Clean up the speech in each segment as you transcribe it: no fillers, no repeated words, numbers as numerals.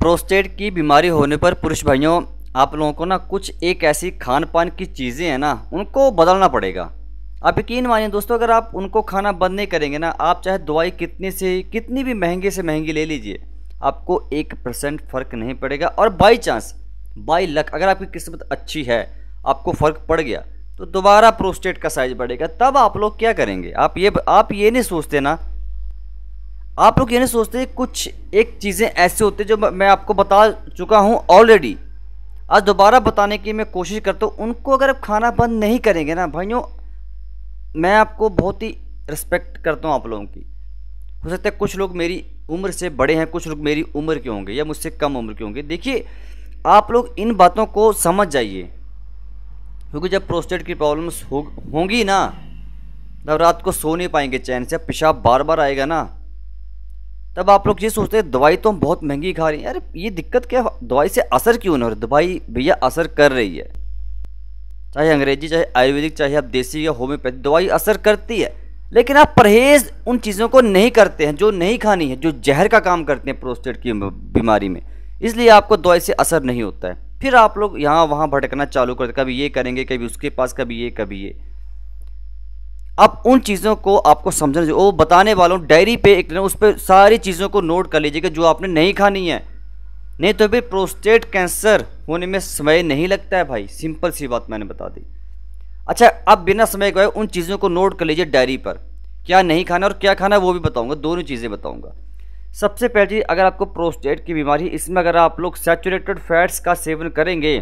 Prostate की बीमारी होने पर पुरुष भाइयों आप लोगों को ना कुछ एक ऐसी खान पान की चीज़ें हैं ना उनको बदलना पड़ेगा। आप यकीन मानिए दोस्तों, अगर आप उनको खाना बंद नहीं करेंगे ना, आप चाहे दवाई कितनी भी महंगे से महंगी ले लीजिए, आपको 1% फ़र्क नहीं पड़ेगा। और बाई चांस बाई लक अगर आपकी किस्मत अच्छी है, आपको फ़र्क पड़ गया तो दोबारा प्रोस्टेट का साइज बढ़ेगा, तब आप लोग क्या करेंगे? आप ये नहीं सोचते ना, आप लोग ये नहीं सोचते कुछ एक चीज़ें ऐसे होते जो मैं आपको बता चुका हूँ ऑलरेडी, आज दोबारा बताने की मैं कोशिश करता हूँ। उनको अगर आप खाना बंद नहीं करेंगे ना भाइयों, मैं आपको बहुत ही रिस्पेक्ट करता हूँ आप लोगों की। हो सकता है कुछ लोग मेरी उम्र से बड़े हैं, कुछ लोग मेरी उम्र के होंगे या मुझसे कम उम्र के होंगे। देखिए आप लोग इन बातों को समझ जाइए, क्योंकि जब प्रोस्टेट की प्रॉब्लम्स होंगी ना, तब रात को सो नहीं पाएंगे चैन से, पेशाब बार बार आएगा ना, तब आप लोग ये सोचते हैं दवाई तो हम बहुत महंगी खा रहे हैं। यार ये दिक्कत क्या, दवाई से असर क्यों नहीं हो रहा? दवाई भैया असर कर रही है, चाहे अंग्रेजी चाहे आयुर्वेदिक चाहे आप देसी या होम्योपैथी, दवाई असर करती है। लेकिन आप परहेज़ उन चीज़ों को नहीं करते हैं जो नहीं खानी है, जो जहर का काम करते हैं प्रोस्टेट की बीमारी में, इसलिए आपको दवाई से असर नहीं होता है। फिर आप लोग यहाँ वहाँ भटकना चालू करते, कभी ये करेंगे, कभी उसके पास, कभी ये। अब उन चीज़ों को आपको समझना चाहिए। वो बताने वालों डायरी पे एक उस पर सारी चीज़ों को नोट कर लीजिएगा जो आपने नहीं खानी है, नहीं तो फिर प्रोस्टेट कैंसर होने में समय नहीं लगता है भाई। सिंपल सी बात मैंने बता दी। अच्छा, अब बिना समय गए उन चीज़ों को नोट कर लीजिए डायरी पर, क्या नहीं खाना और क्या खाना वो भी बताऊंगा, दोनों चीज़ें बताऊंगा। सबसे पहली चीज़, अगर आपको प्रोस्टेट की बीमारी, इसमें अगर आप लोग सैचुरेटेड फैट्स का सेवन करेंगे,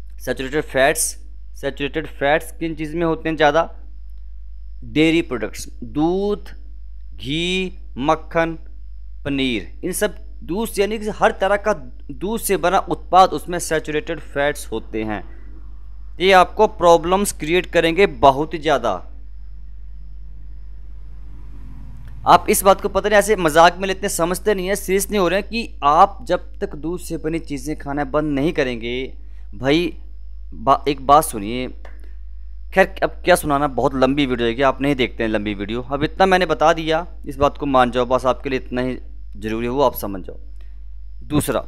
सैचुरेटेड फैट्स किन चीज़ में होते हैं ज़्यादा? डेयरी प्रोडक्ट्स, दूध, घी, मक्खन, पनीर, इन सब दूध से, यानी कि हर तरह का दूध से बना उत्पाद, उसमें सैचुरेटेड फैट्स होते हैं। ये आपको प्रॉब्लम्स क्रिएट करेंगे बहुत ही ज़्यादा। आप इस बात को पता नहीं, ऐसे मजाक में लेते हैं, समझते नहीं है, सीरियस नहीं हो रहे हैं कि आप जब तक दूध से बनी चीज़ें खाना बंद नहीं करेंगे भाई। एक बात सुनिए, खैर अब क्या सुनाना, बहुत लंबी वीडियो है कि आप नहीं देखते हैं लंबी वीडियो। अब इतना मैंने बता दिया, इस बात को मान जाओ, बस आपके लिए इतना ही ज़रूरी है, वो आप समझ जाओ। दूसरा,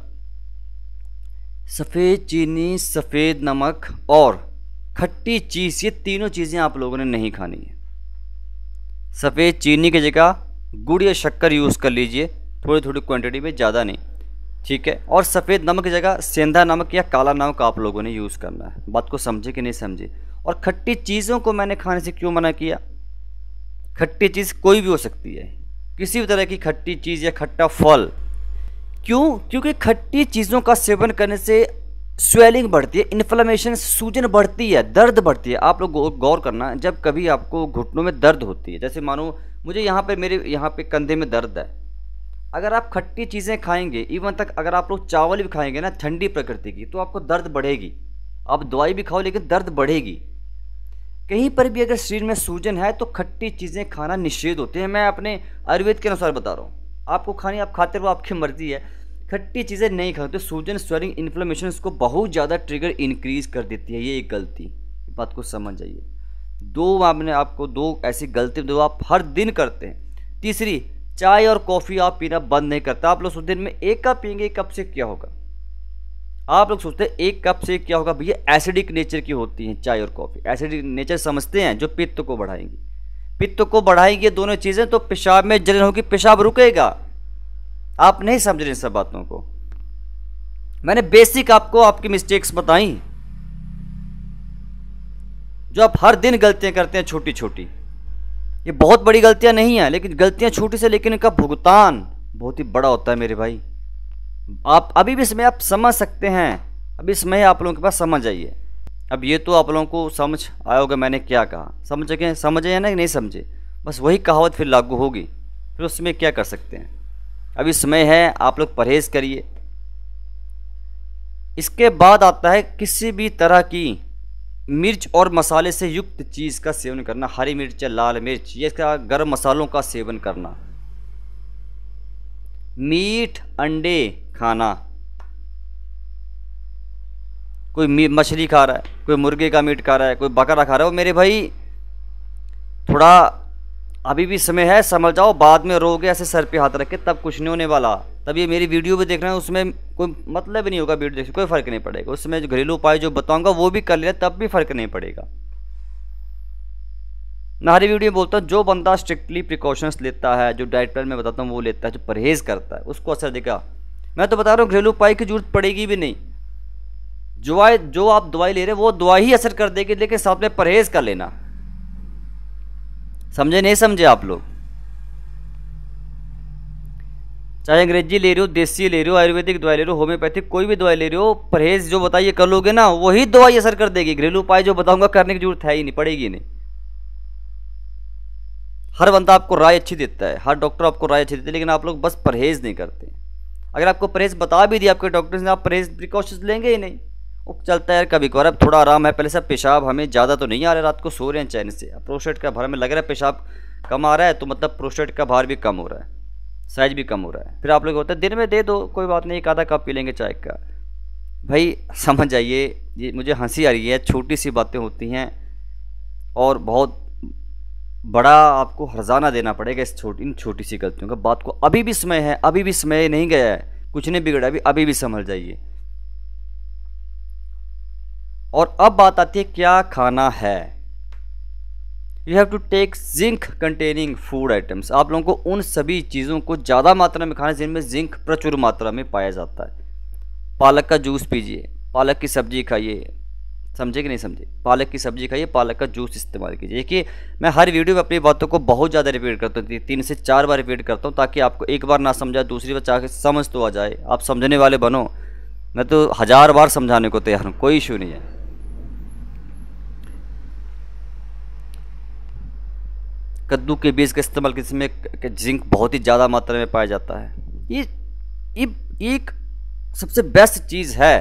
सफ़ेद चीनी, सफ़ेद नमक और खट्टी चीज़, ये तीनों चीज़ें आप लोगों ने नहीं खानी है। सफ़ेद चीनी की जगह गुड़ या शक्कर यूज़ कर लीजिए, थोड़ी थोड़ी क्वांटिटी में, ज़्यादा नहीं, ठीक है। और सफ़ेद नमक की जगह सेंधा नमक या काला नमक आप लोगों ने यूज़ करना है। बात को समझे कि नहीं समझे? और खट्टी चीज़ों को मैंने खाने से क्यों मना किया? खट्टी चीज़ कोई भी हो सकती है, किसी भी तरह की खट्टी चीज़ या खट्टा फल। क्यों? क्योंकि खट्टी चीज़ों का सेवन करने से स्वेलिंग बढ़ती है, इन्फ्लेमेशन, सूजन बढ़ती है, दर्द बढ़ती है। आप लोग गौर करना, जब कभी आपको घुटनों में दर्द होती है, जैसे मानो मुझे यहाँ पे, मेरे यहाँ पे कंधे में दर्द है, अगर आप खट्टी चीज़ें खाएंगे, इवन तक अगर आप लोग चावल भी खाएंगे ना ठंडी प्रकृति की, तो आपको दर्द बढ़ेगी। आप दवाई भी खाओ लेकिन दर्द बढ़ेगी। कहीं पर भी अगर शरीर में सूजन है तो खट्टी चीज़ें खाना निषेध होते हैं। मैं अपने आयुर्वेद के अनुसार बता रहा हूँ, आपको खानी आप खाते रहो, आपकी मर्जी है। खट्टी चीज़ें नहीं खाते, सूजन, स्वेलिंग, इन्फ्लेमेशन को बहुत ज़्यादा ट्रिगर इंक्रीज कर देती है। ये एक गलती, बात को समझ जाइए। आपने आपको दो ऐसी गलती जो आप हर दिन करते हैं। तीसरी, चाय और कॉफ़ी आप पीना बंद नहीं करता। आप लोग दिन में 1 कप पियेंगे, 1 कप से क्या होगा? आप लोग सोचते हैं 1 कप से क्या होगा? भैया एसिडिक नेचर की होती हैं चाय और कॉफ़ी। एसिडिक नेचर समझते हैं, जो पित्त को बढ़ाएंगी, दोनों चीज़ें, तो पेशाब में जलन होगी, पेशाब रुकेगा। आप नहीं समझ रहे सब बातों को। मैंने बेसिक आपको आपकी मिस्टेक्स बताई, जो आप हर दिन गलतियां करते हैं छोटी छोटी। ये बहुत बड़ी गलतियां नहीं है, लेकिन गलतियां छोटी से, लेकिन इनका भुगतान बहुत ही बड़ा होता है मेरे भाई। आप अभी भी इसमें आप समझ सकते हैं, अभी इसमें आप लोगों के पास समझ आइए। अब ये तो आप लोगों को समझ आया होगा मैंने क्या कहा, समझे ना कि नहीं समझे? बस वही कहावत फिर लागू होगी, फिर उसमें क्या कर सकते हैं। अभी समय है, आप लोग परहेज़ करिए। इसके बाद आता है किसी भी तरह की मिर्च और मसाले से युक्त चीज़ का सेवन करना। हरी मिर्च, लाल मिर्च, ये इसका गर्म मसालों का सेवन करना। मीट, अंडे खाना, कोई मछली खा रहा है, कोई मुर्गे का मीट खा रहा है, कोई बकरा खा रहा है, वो मेरे भाई थोड़ा अभी भी समय है, समझ जाओ। बाद में रोगे ऐसे सर पे हाथ रख के, तब कुछ नहीं होने वाला। तब ये मेरी वीडियो भी देख रहे हैं, उसमें कोई मतलब ही नहीं होगा, वीडियो देख कोई फ़र्क नहीं पड़ेगा। उसमें जो घरेलू उपाय जो बताऊंगा वो भी कर लेना, तब भी फ़र्क नहीं पड़ेगा। मैं हर वीडियो में बोलता हूँ, जो बंदा स्ट्रिक्टली प्रिकॉशंस लेता है, जो डाइट प्लान में बताता हूँ वो लेता है, जो परहेज़ करता है, उसको असर दिखा। मैं तो बता रहा हूँ घरेलू उपाय की जरूरत पड़ेगी भी नहीं। जो आप दवाई ले रहे हैं वो दवाई ही असर कर देगी, लेकिन साथ में परहेज़ कर लेना। समझे नहीं समझे आप लोग? चाहे अंग्रेजी ले रहे हो, देसी ले रहे हो, आयुर्वेदिक दवाई ले रहे हो, होम्योपैथिक कोई भी दवाई ले रहे हो, परहेज जो बताइए कर लोगे ना, वही दवाई असर कर देगी। घरेलू उपाय जो बताऊंगा करने की जरूरत है ही नहीं, पड़ेगी नहीं। हर बंदा आपको राय अच्छी देता है, हर डॉक्टर आपको राय अच्छी देते हैं, लेकिन आप लोग बस परहेज नहीं करते। अगर आपको परहेज बता भी दिया आपके डॉक्टर ने, आप परहेज प्रिकॉशंस लेंगे ही नहीं। वो चलता है यार कभी कभार, अब थोड़ा आराम है। पहले से पेशाब हमें ज़्यादा तो नहीं आ रहा, रात को सो रहे हैं चैन से। प्रोस्टेट का भार हमें लग रहा है पेशाब कम आ रहा है, तो मतलब प्रोस्टेट का भार भी कम हो रहा है, साइज भी कम हो रहा है। फिर आप लोग होता है दिन में दे दो, कोई बात नहीं, एक आधा कप पी लेंगे चाय का। भाई समझ जाइए, ये मुझे हंसी आ रही है, छोटी सी बातें होती हैं और बहुत बड़ा आपको हर्जाना देना पड़ेगा इन छोटी सी गलतियों का। बात को अभी भी समय है, अभी भी समय नहीं गया है, कुछ नहीं बिगड़ा अभी भी समझ जाइए। और अब बात आती है क्या खाना है। You have to take zinc containing food items. आप लोगों को उन सभी चीज़ों को ज़्यादा मात्रा में खाना जिनमें जिंक प्रचुर मात्रा में पाया जाता है। पालक का जूस पीजिए, पालक की सब्जी खाइए, समझे कि नहीं समझे? पालक की सब्जी खाइए, पालक का जूस इस्तेमाल कीजिए। देखिए मैं हर वीडियो में अपनी बातों को बहुत ज़्यादा रिपीट करता हूँ, 3 से 4 बार रिपीट करता हूँ, ताकि आपको एक बार ना समझा, दूसरी बार चाहे समझ तो आ जाए। आप समझने वाले बनो, मैं तो 1000 बार समझाने को तैयार हूँ, कोई इशू नहीं है। कद्दू के बीज का इस्तेमाल जिसमें जिंक बहुत ही ज़्यादा मात्रा में पाया जाता है। ये एक सबसे बेस्ट चीज़ है,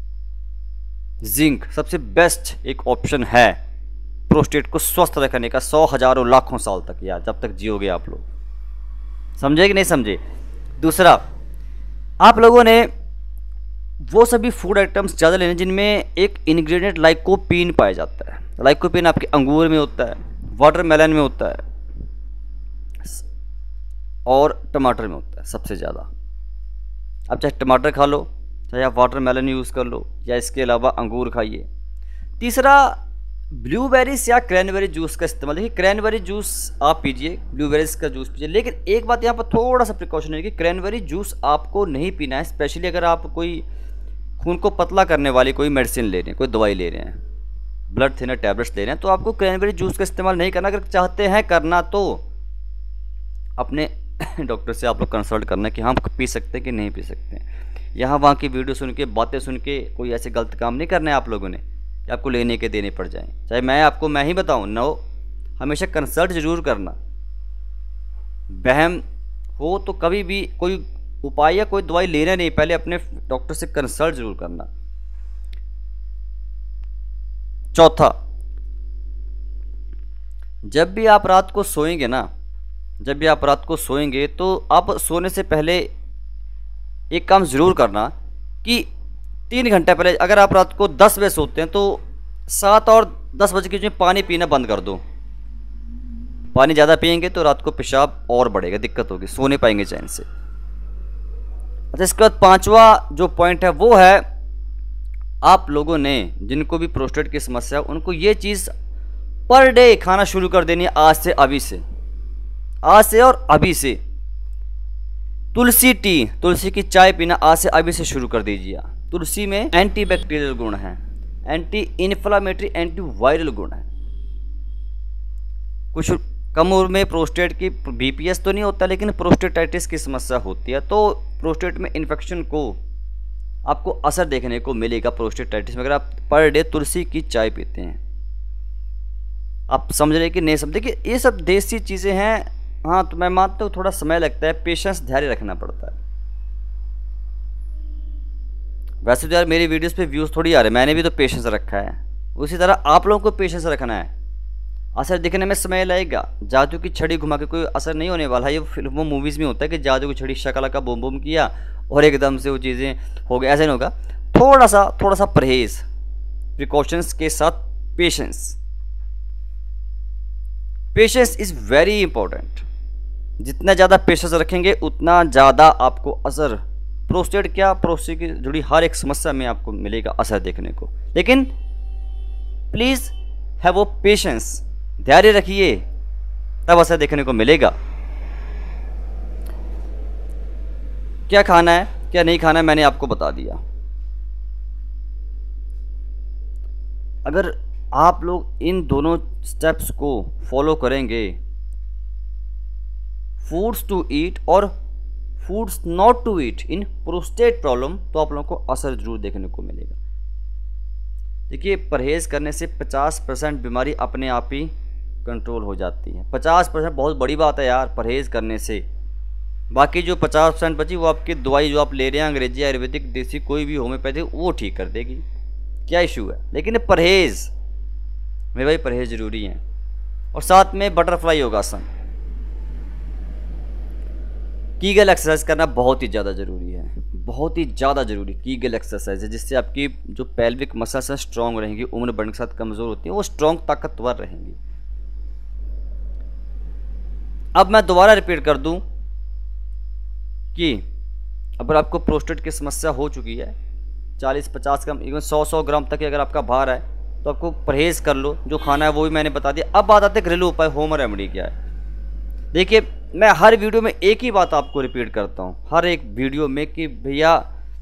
जिंक सबसे बेस्ट एक ऑप्शन है प्रोस्टेट को स्वस्थ रखने का 100 हजारों लाखों साल तक, यार जब तक जियोगे आप लोग। समझे कि नहीं समझे? दूसरा, आप लोगों ने वो सभी फूड आइटम्स ज़्यादा लेने जिनमें एक इंग्रेडिएंट लाइकोपीन पाया जाता है। लाइकोपीन आपके अंगूर में होता है, वाटरमेलन में होता है और टमाटर में होता है सबसे ज़्यादा। अब चाहे टमाटर खा लो, चाहे आप वाटरमेलन यूज़ कर लो, या इसके अलावा अंगूर खाइए। तीसरा, ब्लूबेरीज या क्रैनबेरी जूस का इस्तेमाल। देखिए क्रैनबेरी जूस आप पीजिए, ब्लूबेरीज का जूस पीजिए, लेकिन एक बात यहाँ पर थोड़ा सा प्रिकॉशन है कि क्रैनबेरी जूस आपको नहीं पीना है, स्पेशली अगर आप कोई खून को पतला करने वाली कोई मेडिसिन ले रहे हैं, कोई दवाई ले रहे हैं, ब्लड थिनर टैबलेट्स ले रहे हैं, तो आपको क्रैनबेरी जूस का इस्तेमाल नहीं करना। अगर चाहते हैं करना तो अपने डॉक्टर से आप लोग कंसल्ट करना कि हम पी सकते हैं कि नहीं पी सकते हैं। यहाँ वहाँ की वीडियो सुन के, बातें सुन के कोई ऐसे गलत काम नहीं करना है आप लोगों ने कि आपको लेने के देने पड़ जाएं। चाहे मैं ही बताऊँ ना हो, हमेशा कंसल्ट ज़रूर करना। वहम हो तो कभी भी कोई उपाय या कोई दवाई लेना नहीं, पहले अपने डॉक्टर से कंसल्ट ज़रूर करना। चौथा, जब भी आप रात को सोएंगे ना, तो आप सोने से पहले एक काम ज़रूर करना कि 3 घंटे पहले, अगर आप रात को 10 बजे सोते हैं तो 7 और 10 बजे के बीच में पानी पीना बंद कर दो। पानी ज़्यादा पियेंगे तो रात को पेशाब और बढ़ेगा, दिक्कत होगी, सो नहीं पाएंगे चैन से। अच्छा, इसके बाद 5वां जो पॉइंट है वो है, आप लोगों ने जिनको भी प्रोस्टेट की समस्या, उनको ये चीज़ पर डे खाना शुरू कर देनी है आज से और अभी से। तुलसी की चाय पीना आज से अभी से शुरू कर दीजिए। तुलसी में एंटीबैक्टीरियल गुण है, एंटी इन्फ्लामेटरी, एंटी वायरल गुण है। कुछ कम उम्र में प्रोस्टेट की बीपीएस तो नहीं होता, लेकिन प्रोस्टेटाइटिस की समस्या होती है, तो प्रोस्टेट में इन्फेक्शन को आपको असर देखने को मिलेगा प्रोस्टेटाइटिस में, अगर आप पर डे तुलसी की चाय पीते हैं। आप समझ रहे कि नहीं समझे कि ये सब देसी चीज़ें हैं। हाँ, तो मैं मानता हूँ थोड़ा समय लगता है, पेशेंस, धैर्य रखना पड़ता है। वैसे तो यार मेरी वीडियोस पे व्यूज़ थोड़ी आ रहे, मैंने भी तो पेशेंस रखा है, उसी तरह आप लोगों को पेशेंस रखना है। असर दिखने में समय लगेगा, जादू की छड़ी घुमा के कोई असर नहीं होने वाला है। ये फिल्मों मूवीज़ में होता है कि जादू की छड़ी शकला का बूम बूम किया और एकदम से वो चीज़ें हो गई, ऐसा नहीं होगा। थोड़ा सा परहेज़, प्रिकॉशंस के साथ patience. Patience is very important. जितना ज़्यादा पेशेंस रखेंगे उतना ज़्यादा आपको असर, प्रोस्टेट क्या, प्रोस्टेट की जुड़ी हर एक समस्या में आपको मिलेगा असर देखने को। लेकिन प्लीज़ हैव वो पेशेंस, धैर्य रखिए, तब असर देखने को मिलेगा। क्या खाना है क्या नहीं खाना है मैंने आपको बता दिया। अगर आप लोग इन दोनों स्टेप्स को फॉलो करेंगे, फूड्स टू ईट और foods not to eat in prostate problem, तो आप लोगों को असर जरूर देखने को मिलेगा। देखिए, परहेज़ करने से 50% बीमारी अपने आप ही कंट्रोल हो जाती है। 50% बहुत बड़ी बात है यार, परहेज़ करने से। बाकी जो 50% बची वो आपकी दवाई जो आप ले रहे हैं, अंग्रेजी, आयुर्वेदिक, देसी, कोई भी होम्योपैथिक, वो ठीक कर देगी, क्या इशू है। लेकिन परहेज़ मेरे भाई, परहेज़ ज़रूरी है। और साथ में बटरफ्लाई योगासन, कीगल एक्सरसाइज करना बहुत ही ज़्यादा ज़रूरी है, बहुत ही ज़्यादा ज़रूरी। कीगल एक्सरसाइज है जिससे आपकी जो पेल्विक मसल्स हैं स्ट्रॉन्ग रहेंगी, उम्र बढ़ने के साथ कमज़ोर होती है वो स्ट्रॉन्ग, ताकतवर रहेंगी। अब मैं दोबारा रिपीट कर दूं कि अगर आपको प्रोस्टेट की समस्या हो चुकी है, 40-50 ग्राम, इवन 100 ग्राम तक अगर आपका भार है, तो आपको परहेज़ कर लो। जो खाना है वो भी मैंने बता दिया। अब बात आते हैं घरेलू उपाय, होम रेमेडी क्या है। देखिए, मैं हर वीडियो में एक ही बात आपको रिपीट करता हूँ, हर एक वीडियो में, कि भैया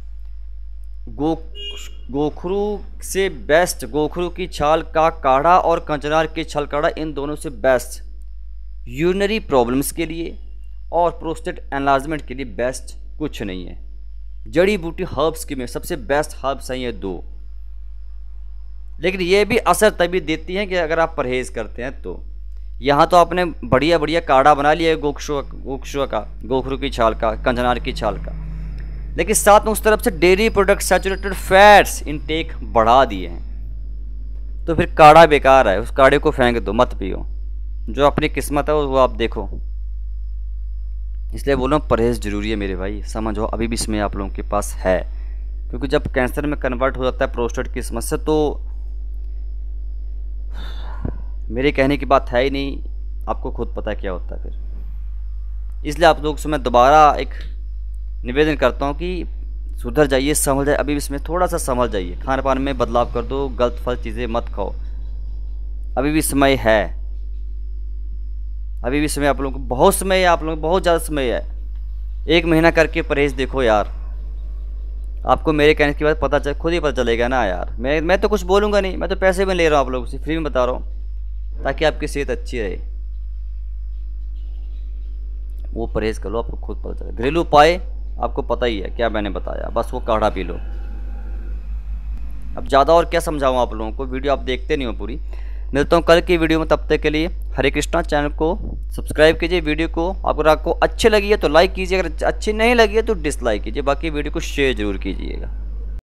गोखरू से बेस्ट, गोखरू की छाल का काढ़ा और कंचनार की छाल काढ़ा, इन दोनों से बेस्ट यूरिनरी प्रॉब्लम्स के लिए और प्रोस्टेट एनलार्जमेंट के लिए बेस्ट कुछ नहीं है। जड़ी बूटी हर्ब्स की में सबसे बेस्ट हर्ब्स हैं ये दो। लेकिन ये भी असर तभी देती हैं कि अगर आप परहेज़ करते हैं तो। यहाँ तो आपने बढ़िया बढ़िया काढ़ा बना लिया है गोखरू का, गोखरू की छाल का, कंचनार की छाल का, लेकिन साथ में उस तरफ से dairy product, saturated fats intake बढ़ा दिए हैं, तो फिर काढ़ा बेकार है, उस काढ़े को फेंक दो, मत पियो। जो अपनी किस्मत है वो आप देखो। इसलिए बोल रहा हूँ, परहेज़ ज़रूरी है मेरे भाई, समझो अभी भी इसमें आप लोगों के पास है। क्योंकि जब कैंसर में कन्वर्ट हो जाता है प्रोस्टेट की समस्या, तो मेरे कहने की बात है ही नहीं, आपको खुद पता है क्या होता है फिर। इसलिए आप लोग से मैं दोबारा एक निवेदन करता हूँ कि सुधर जाइए, संभल जाइए, अभी इसमें थोड़ा सा संभल जाइए, खान पान में बदलाव कर दो, गलत फल चीज़ें मत खाओ, अभी भी समय है, अभी भी समय, आप लोगों को बहुत समय है, आप लोगों को बहुत ज़्यादा समय है। 1 महीना करके परहेज़ देखो यार, आपको मेरे कहने के बाद पता खुद ही पता चलेगा ना यार। मैं तो कुछ बोलूँगा नहीं, मैं तो पैसे में ले रहा हूँ आप लोगों से, फ्री में बता रहा हूँ, ताकि आपकी सेहत अच्छी रहे। वो परहेज़ कर लो, आपको खुद पता चले। घरेलू उपाय आपको पता ही है क्या मैंने बताया, बस वो काढ़ा पी लो। अब ज़्यादा और क्या समझाऊँ आप लोगों को, वीडियो आप देखते नहीं हो पूरी। मिलता हूँ कल की वीडियो में, तब तक के लिए हरे कृष्णा। चैनल को सब्सक्राइब कीजिए, वीडियो को अगर आपको अच्छी लगी है तो लाइक कीजिए, अगर अच्छी नहीं लगी है तो डिसलाइक कीजिए, बाकी वीडियो को शेयर ज़रूर कीजिएगा।